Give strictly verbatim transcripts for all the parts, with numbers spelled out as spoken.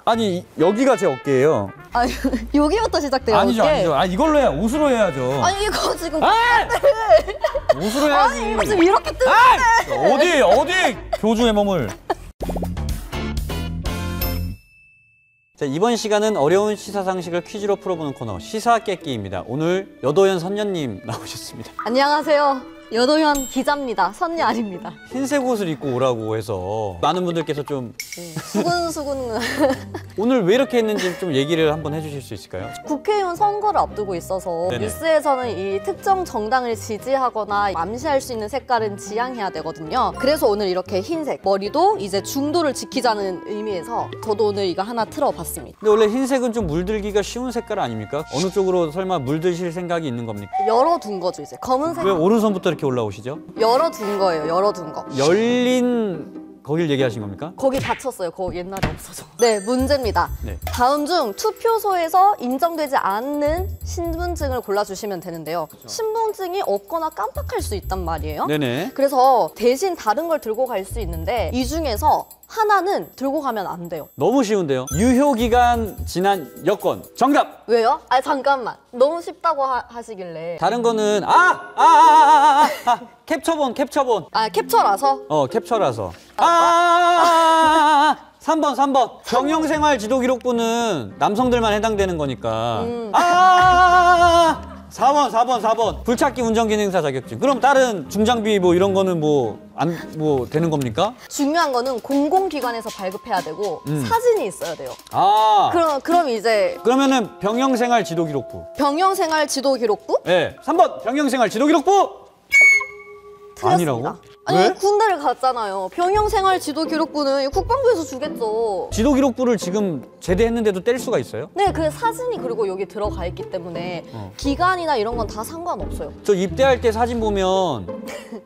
아니 여기가 제 어깨예요. 아니 여기부터 시작돼요. 아니죠, 어깨. 아니죠. 아 이걸로 해, 옷으로 해야죠. 아니 이거 지금. 아! 옷으로 해야지. 아니 이거 지금 이렇게 뜨는데. 아! 어디 어디 교주의 몸을. 자, 이번 시간은 어려운 시사 상식을 퀴즈로 풀어보는 코너 시사 깨끼입니다. 오늘 여도현 선녀님 나오셨습니다. 안녕하세요. 여도현 기자입니다. 선녀 아닙니다. 흰색 옷을 입고 오라고 해서 많은 분들께서 좀 네, 수근수근. 오늘 왜 이렇게 했는지 좀 얘기를 한번 해주실 수 있을까요? 국회의원 선거를 앞두고 있어서 네네. 뉴스에서는 이 특정 정당을 지지하거나 암시할 수 있는 색깔은 지양해야 되거든요. 그래서 오늘 이렇게 흰색, 머리도 이제 중도를 지키자는 의미에서 저도 오늘 이거 하나 틀어봤습니다. 근데 원래 흰색은 좀 물들기가 쉬운 색깔 아닙니까? 어느 쪽으로 설마 물드실 생각이 있는 겁니까? 열어둔 거죠 이제. 검은색. 왜 오른손부터 이렇게 올라오시죠? 열어둔 거예요. 열어둔 거. 열린 거길 얘기하신 겁니까? 거기 닫혔어요. 거기 옛날에 없어져. 네, 문제입니다. 네. 다음 중 투표소에서 인정되지 않는 신분증을 골라주시면 되는데요. 그렇죠. 신분증이 없거나 깜빡할 수 있단 말이에요. 네네. 그래서 대신 다른 걸 들고 갈 수 있는데 이 중에서 하나는 들고 가면 안 돼요. 너무 쉬운데요. 유효기간 지난 여권. 정답! 왜요? 아 잠깐만. 너무 쉽다고 하, 하시길래. 다른 거는 아! 아! 아! 아! 아! 아! 캡처본, 캡처본. 아 캡처라서? 어, 캡처라서. 아! 아! 아! 삼 번, 삼 번. 경영생활 지도기록부는 남성들만 해당되는 거니까. 음. 아! 사 번, 사 번, 사 번. 불찾기 운전기능사 자격증. 그럼 다른 중장비 뭐 이런 거는 뭐 안 뭐 되는 겁니까? 중요한 거는 공공기관에서 발급해야 되고 음. 사진이 있어야 돼요. 아. 그럼 그럼 이제 그러면은 병영생활 지도기록부. 병영생활 지도기록부? 네. 삼 번 병영생활 지도기록부. 틀렸습니다. 아니라고? 아니 왜? 군대를 갔잖아요. 병영생활 지도기록부는 국방부에서 주겠죠. 지도기록부를 지금 제대했는데도 뗄 수가 있어요? 네, 그 사진이 그리고 여기 들어가 있기 때문에 어. 기간이나 이런 건 다 상관없어요. 저 입대할 때 사진 보면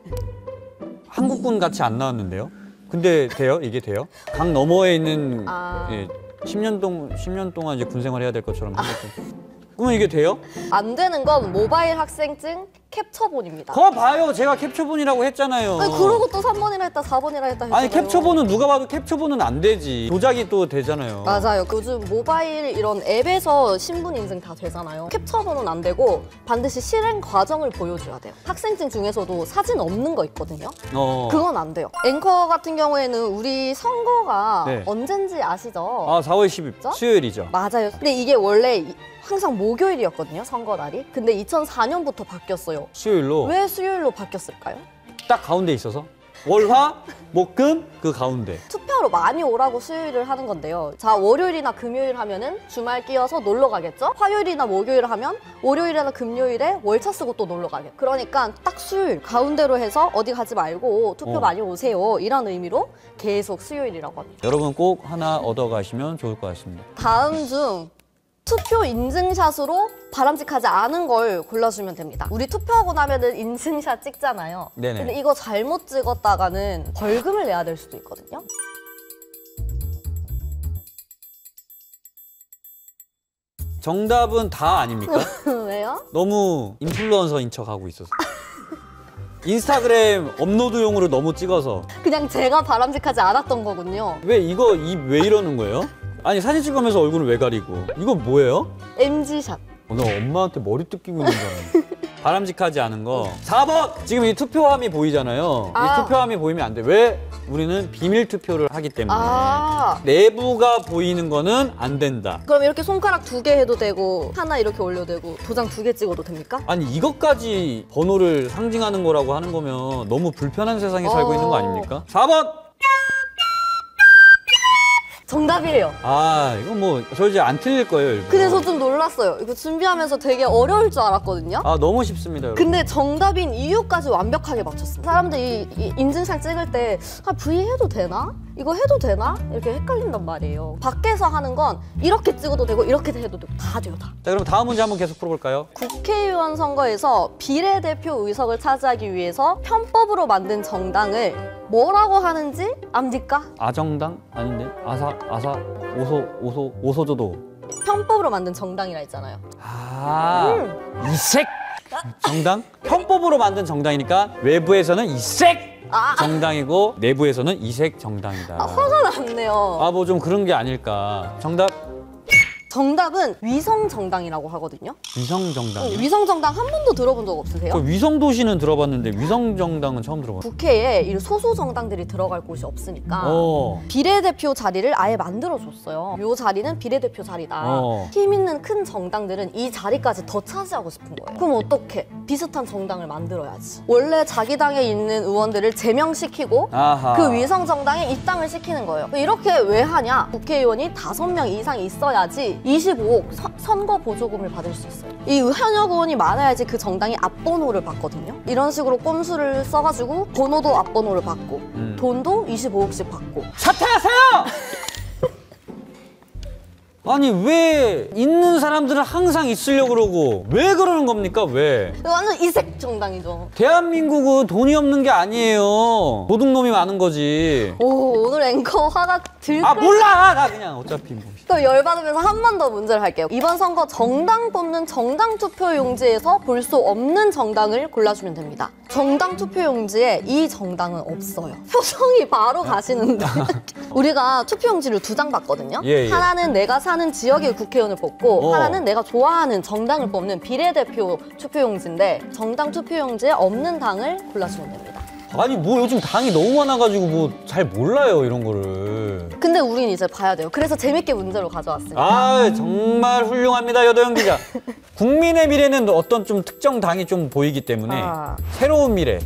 한국군 같이 안 나왔는데요? 근데 돼요? 이게 돼요? 강 너머에 있는 아. 예, 십 년 동 십 년 동안 이제 군 생활해야 될 것처럼 생겼죠. 그러면 이게 돼요? 안 되는 건 모바일 학생증 캡처본입니다. 거 봐요. 제가 캡처본이라고 했잖아요. 아니 그러고 또 삼 번이라 했다 사 번이라 했다 했잖아요. 아니 캡처본은 누가 봐도 캡처본은 안 되지. 조작이 또 되잖아요. 맞아요. 요즘 모바일 이런 앱에서 신분 인증 다 되잖아요. 캡처본은 안 되고 반드시 실행 과정을 보여줘야 돼요. 학생증 중에서도 사진 없는 거 있거든요. 어. 그건 안 돼요. 앵커 같은 경우에는 우리 선거가 네. 언젠지 아시죠? 아, 사월 십일 수요일이죠. 맞아요. 근데 이게 원래 이- 항상 목요일이었거든요, 선거 날이. 근데 이천사 년부터 바뀌었어요. 수요일로 왜 수요일로 바뀌었을까요? 딱 가운데 있어서 월화, 목, 금 그 가운데. 투표하러 많이 오라고 수요일을 하는 건데요. 자, 월요일이나 금요일 하면은 주말 끼어서 놀러 가겠죠? 화요일이나 목요일 하면 월요일이나 금요일에 월차 쓰고 또 놀러 가겠죠. 그러니까 딱 수요일 가운데로 해서 어디 가지 말고 투표 어. 많이 오세요. 이런 의미로 계속 수요일이라고 합니다. 여러분 꼭 하나 얻어가시면 좋을 것 같습니다. 다음 중 투표 인증샷으로 바람직하지 않은 걸 골라주면 됩니다. 우리 투표하고 나면은 인증샷 찍잖아요. 네네. 근데 이거 잘못 찍었다가는 벌금을 내야 될 수도 있거든요. 정답은 다 아닙니까? 왜요? 너무 인플루언서인 척하고 있어서. 인스타그램 업로드용으로 너무 찍어서. 그냥 제가 바람직하지 않았던 거군요. 왜 이거 입 왜 이러는 거예요? 아니 사진 찍으면서 얼굴을 왜 가리고. 이거 뭐예요? 엠지샷. 어, 나 엄마한테 머리 뜯기고 있는 줄 알았네. 바람직하지 않은 거. 사 번! 지금 이 투표함이 보이잖아요. 아. 이 투표함이 보이면 안 돼. 왜? 우리는 비밀 투표를 하기 때문에. 아. 내부가 보이는 거는 안 된다. 그럼 이렇게 손가락 두 개 해도 되고 하나 이렇게 올려도 되고 도장 두 개 찍어도 됩니까? 아니 이것까지 번호를 상징하는 거라고 하는 거면 너무 불편한 세상에 살고 어. 있는 거 아닙니까? 사 번! 정답이에요. 아 이거 뭐 저 이제 안 틀릴 거예요. 일부러. 근데 저 좀 놀랐어요. 이거 준비하면서 되게 어려울 줄 알았거든요. 아 너무 쉽습니다. 여러분. 근데 정답인 이유까지 완벽하게 맞췄습니다. 사람들이 이 인증샷 찍을 때 아, V 해도 되나? 이거 해도 되나? 이렇게 헷갈린단 말이에요. 밖에서 하는 건 이렇게 찍어도 되고 이렇게 해도 되고 다 돼요, 다. 자 그럼 다음 문제 한번 계속 풀어볼까요? 국회의원 선거에서 비례대표 의석을 차지하기 위해서 편법으로 만든 정당을 뭐라고 하는지 압니까? 아정당? 아닌데? 아사, 아사, 오소, 오소, 오소조도. 편법으로 만든 정당이라 했잖아요. 아, 음. 이색! 정당? 편법으로 만든 정당이니까 외부에서는 이색! 아. 정당이고 내부에서는 이색 정당이다. 아, 화가 났네요. 아, 뭐 좀 그런 게 아닐까. 정답 정답은 위성 정당이라고 하거든요. 위성 정당. 어, 위성 정당 한 번도 들어본 적 없으세요? 그 위성 도시는 들어봤는데 위성 정당은 처음 들어봤어요. 국회에 이 소수 정당들이 들어갈 곳이 없으니까 어. 비례대표 자리를 아예 만들어줬어요. 이 자리는 비례대표 자리다. 어. 힘 있는 큰 정당들은 이 자리까지 더 차지하고 싶은 거예요. 그럼 어떻게? 비슷한 정당을 만들어야지. 원래 자기 당에 있는 의원들을 제명시키고 아하. 그 위성 정당에 입당을 시키는 거예요. 이렇게 왜 하냐? 국회의원이 다섯 명 이상 있어야지 이십오억 서, 선거 보조금을 받을 수 있어요. 이 현역 의원이 많아야지 그 정당이 앞번호를 받거든요. 이런 식으로 꼼수를 써가지고 번호도 앞번호를 받고 음. 돈도 이십오억씩 받고. 사퇴하세요! 아니 왜 있는 사람들은 항상 있으려고 그러고 왜 그러는 겁니까? 왜? 완전 이색 정당이죠. 대한민국은 돈이 없는 게 아니에요. 도둑놈이 많은 거지. 오, 오늘 앵커 화가 들끓... 아 몰라! 나 그냥 어차피 뭐. 또 열받으면서 한 번 더 문제를 할게요. 이번 선거 정당 뽑는 정당 투표용지에서 볼 수 없는 정당을 골라주면 됩니다. 정당 투표용지에 이 정당은 없어요. 표정이 바로 가시는데. 우리가 투표용지를 두 장 받거든요. 예, 예. 하나는 내가 사는 지역의 국회의원을 뽑고 어. 하나는 내가 좋아하는 정당을 뽑는 비례대표 투표용지인데 정당 투표용지에 없는 당을 골라주면 됩니다. 아니 뭐 요즘 당이 너무 많아가지고 뭐 잘 몰라요 이런 거를. 근데 우린 이제 봐야 돼요. 그래서 재밌게 문제로 가져왔습니다. 아 정말 훌륭합니다 여도영 기자. 국민의 미래는 어떤 좀 특정 당이 좀 보이기 때문에 아. 새로운 미래.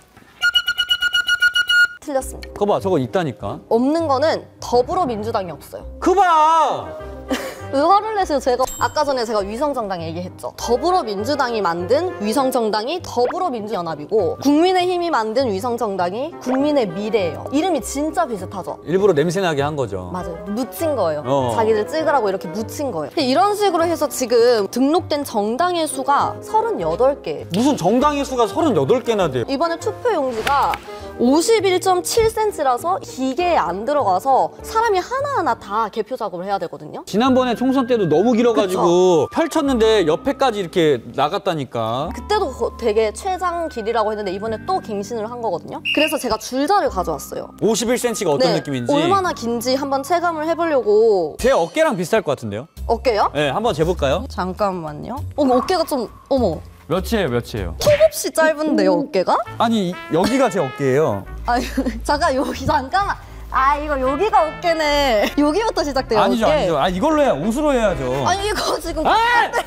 틀렸습니다. 그거 봐 저거 있다니까. 없는 거는 더불어민주당이 없어요. 그 봐. 왜 화를 내세요? 제가 아까 전에 제가 위성정당 얘기했죠. 더불어민주당이 만든 위성정당이 더불어민주연합이고 국민의힘이 만든 위성정당이 국민의 미래예요. 이름이 진짜 비슷하죠? 일부러 냄새나게 한 거죠. 맞아요. 묻힌 거예요. 어. 자기들 찍으라고 이렇게 묻힌 거예요. 이런 식으로 해서 지금 등록된 정당의 수가 서른여덟 개. 무슨 정당의 수가 서른여덟 개나 돼요. 이번에 투표용지가 오십일 점 칠 센티미터라서 기계에 안 들어가서 사람이 하나하나 다 개표 작업을 해야 되거든요. 지난번에 총선 때도 너무 길어가지고 펼쳤는데 옆에까지 이렇게 나갔다니까. 그때도 거- 되게 최장 길이라고 했는데 이번에 또 갱신을 한 거거든요. 그래서 제가 줄자를 가져왔어요. 오십일 센티미터가 어떤 네, 느낌인지. 얼마나 긴지 한번 체감을 해보려고. 제 어깨랑 비슷할 것 같은데요? 어깨요? 네, 한번 재볼까요? 잠깐만요. 어머, 어깨가 좀, 어머. 몇이에요, 몇이에요? 톱없이 짧은데요, 어깨가? 아니, 여기가 제 어깨예요. 아니, 잠깐, 여기, 잠깐만. 아, 이거 여기가 어깨네. 여기부터 시작돼요, 아니죠, 어깨. 아니죠. 아, 이걸로 해야, 옷으로 해야죠. 아니, 이거 지금. 아!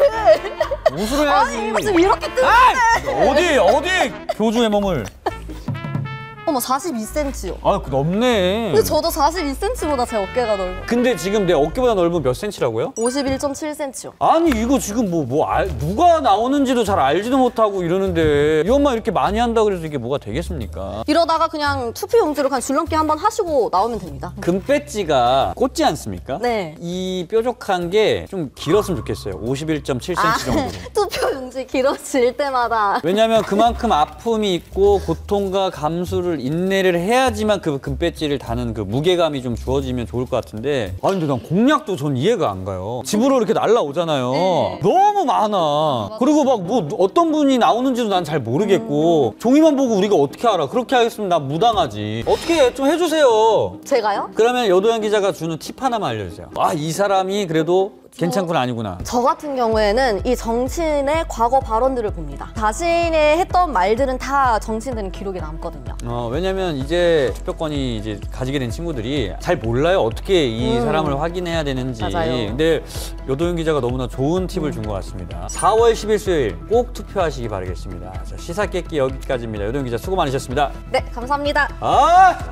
옷으로 해야지. 아니, 이거 지금 이렇게 뜨 아! 어디, 어디 교주의 몸을. 어머, 사십이 센티미터요. 아, 그 넓네. 근데 저도 사십이 센티미터보다 제 어깨가 넓어. 근데 지금 내 어깨보다 넓은 몇 센치라고요? 오십일 점 칠 센티미터요. 아니 이거 지금 뭐 뭐 누가 나오는지도 잘 알지도 못하고 이러는데 이 엄마 이렇게 많이 한다 그래서 이게 뭐가 되겠습니까? 이러다가 그냥 투표용지로 그냥 줄넘기 한번 하시고 나오면 됩니다. 금배지가 꽂지 않습니까? 네. 이 뾰족한 게 좀 길었으면 좋겠어요. 오십일 점 칠 아, 센티미터 정도로. 투표용지 길어질 때마다. 왜냐면 그만큼 아픔이 있고 고통과 감수를 인내를 해야지만 그 금배지를 다는 그 무게감이 좀 주어지면 좋을 것 같은데 아 근데 난 공약도 전 이해가 안 가요. 집으로 이렇게 날라오잖아요. 네. 너무 많아. 그리고 막 뭐 어떤 분이 나오는지도 난 잘 모르겠고 종이만 보고 우리가 어떻게 알아. 그렇게 하겠으면 나 무당하지. 어떻게 좀 해주세요. 제가요? 그러면 여도현 기자가 주는 팁 하나만 알려주세요. 아 이 사람이 그래도 괜찮구나 아니구나. 저 같은 경우에는 이 정치인의 과거 발언들을 봅니다. 자신이 했던 말들은 다 정치인들은 기록에 남거든요. 어, 왜냐면 이제 투표권이 이제 가지게 된 친구들이 잘 몰라요. 어떻게 이 음. 사람을 확인해야 되는지. 맞아요. 근데 여도현 기자가 너무나 좋은 팁을 준 것 같습니다. 사월 십일 수요일 꼭 투표하시기 바라겠습니다. 자, 시사 깨끼 여기까지입니다. 여도현 기자 수고 많으셨습니다. 네, 감사합니다. 아!